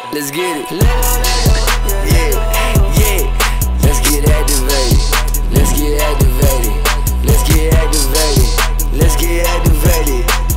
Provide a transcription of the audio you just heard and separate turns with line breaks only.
Let's get it. Yeah, yeah. Let's get activated. Let's get activated. Let's get activated. Let's get activated.